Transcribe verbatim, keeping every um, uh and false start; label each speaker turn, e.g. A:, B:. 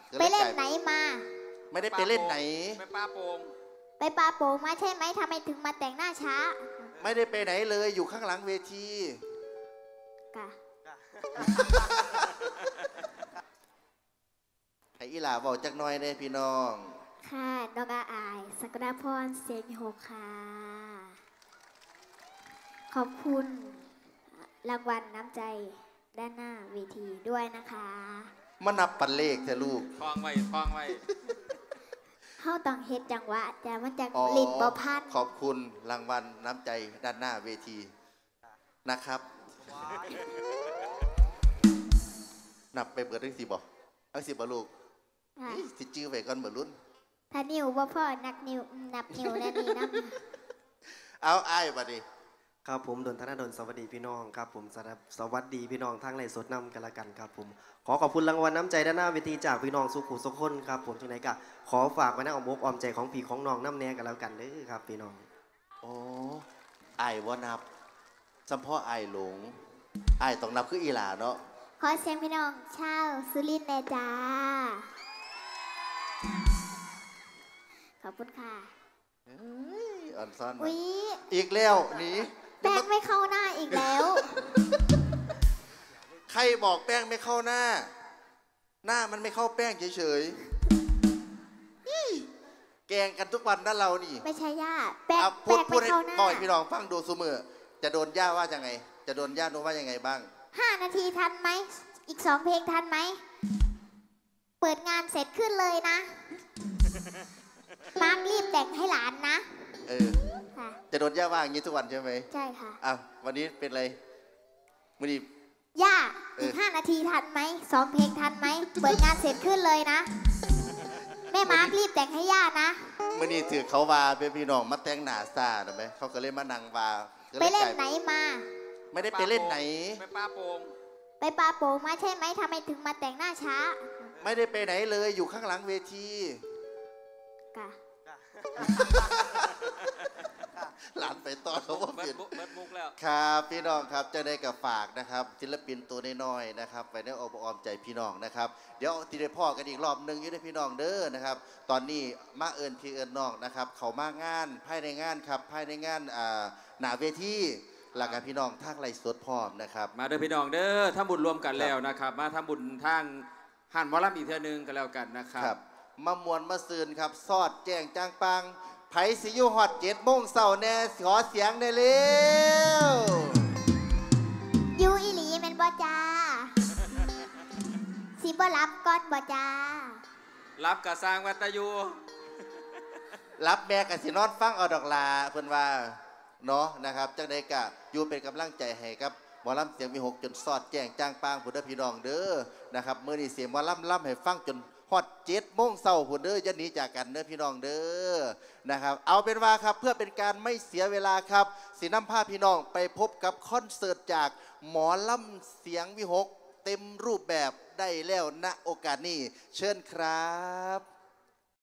A: ไปเล่นไหนมา
B: ไม่ได้ไปเล่นไหน
C: ไปปลาโป่ง
A: ไปปลาโป่งมาใช่ไหมทำไมถึงมาแต่งหน้าช้า
B: ไม่ได้ไปไหนเลยอยู่ข้างหลังเวที
A: กะ
B: ให้อีหล่าบอกจักหน่อยเลยพี่น้อง
A: ค่ะน้องอาอายสกดาพรเสียงหกค่ะขอบคุณรางวัลน้ำใจด้านหน้าเวทีด้วยนะคะ
B: มานับปันเลขเถอะลูก
C: ทองไว้ทองไว้
A: เข้าต้องเฮ็ดจังหวะจะมันจะลิ้นบ่พัน
B: ขอบคุณรางวัลน้ำใจด้านหน้าเวทีนะครับนับไปเปิดทั้งสี่บ่ทั้งสี่บ่ลูกสิจื้อไปก่อนเบิดรุ่น
A: ถ้านิ้วบ่พ่อนักนิ้วนับนิ้วแน่นี่นะ
B: เอาไอ้บัดนี้
D: ครับผมดนธนดลสวัสดีพี่น้องครับผมสวัสดีพี่น้องทางไลฟ์สดนำกันละกันครับผมขอขอบคุณรางวัลน้ำใจด้านหน้าเวทีจากพี่น้องสุขุสุขคนครับผมจังไหนก็ขอฝากไว้ในอ้อมอกอ้อมใจของพี่ของน้องน้ำแน่กันแล้วกันเด้อครับพี่น้อง
B: โอ้ไอ้ว่านับจำพ่อไอ้หลงไอ้ต้องนับคืออีหลาเนาะ
A: ขอเสียงพี่น้องชาวสุรินทร์แน่จ้าขอบคุณค่ะ
B: อ่อนซ่อน
A: อุ๊ย
B: อีกแล้วนี่
A: แป้งไม่เข้าหน้าอีกแล้ว
B: ใครบอกแป้งไม่เข้าหน้าหน้ามันไม่เข้าแป้งเฉยๆแกงกันทุกวันนั่นเรานี่
A: ไม่ใช่ย่าแป้งแป้งไม่เข้าหน้า
B: บอกพี่น้องฟังดูซูมือจะโดนย่าว่ายังไงจะโดนย่าโน้ว่ายังไงบ้าง
A: ห้านาทีทันไหมอีกสองเพลงทันไหมเปิดงานเสร็จขึ้นเลยนะมาร์ครีบแต่งให้หลานนะ
B: เออจะโดนย่าว่าอย่างนี้ทุกวันใช่ไหม
A: ใช่ค่ะ
B: อ้าววันนี้เป็นไรวันนี้
A: ย่าอีกห้านาทีทันไหมสองเพลงทันไหมเปิดงานเสร็จขึ้นเลยนะแม่มาร์ครีบแต่งให้ย่านะ
B: วันนี้ถือเขาว่าเป็นพี่น้องมาแต่งหน้าซาหรือไหมเขาก็เลยมานั่งว่า
A: ไปเล่นไหนมา
B: ไม่ได้ไปเล่นไหน
C: ไปปลาโป่ง
A: ไปปลาโป่งมาใช่ไหมทำไมถึงมาแต่งหน้าช้า
B: ไม่ได้ไปไหนเลยอยู่ข้างหลังเวที
A: กะ
B: หลานไปต่อเขาว่าเปลี่ยน
C: เบิดมุกแล้ว
B: ครับพี่น้องครับจะได้กับฝากนะครับศิลปินตัวน้อยๆนะครับไปได้ออมใจพี่น้องนะครับเดี๋ยวทีได้พ่อกันอีกรอบนึงอยู่ได้พี่น้องเด้อนะครับตอนนี้มาเอิญพี่เอิญน้องนะครับเขามางานภายในงานครับภายในงานอ่าหน้าเวทีหลักพี่น้องทางไลฟ์สดพร้อมนะครับ
C: มาเด้อพี่น้องเด้อทำบุญรวมกันแล้วนะครับมาทำบุญทางหันวอลลัมอีกเท่านึงกันแล้วกันนะครับ
B: มามวนมาซืนครับซอดแจ้งจางปังไผสิยูฮอตเจ็ดโมงเสาร์แน่ขอเสียงได้เร็ว
A: ยูอีหลีเป็นบ่จ้าสิบ่รับก่อนบ่จ้า
C: รับกะสร้างวัตยู
B: รับแม่กะสินอนฟังเอาดอกลาเพิ่นว่าเนาะนะครับจังใดกะยูเป็นกำลังใจให้ครับหมอลำเสียงมีหกจนซอดแจ้งจางปางผู้เด้อพี่น้องเด้อนะครับเมื่อนี้เสียงหมอลำล่ำให้ฟังจนฮอตเจ็ดโมงเศร้าผู้เด้อจะหนีจากกันเด้อพี่น้องเด้อนะครับเอาเป็นว่าครับเพื่อเป็นการไม่เสียเวลาครับสีน้ำผ้าพี่น้องไปพบกับคอนเสิร์ตจากหมอลำเสียงวิหกเต็มรูปแบบได้แล้วณโอกาสนี้เชิญครับ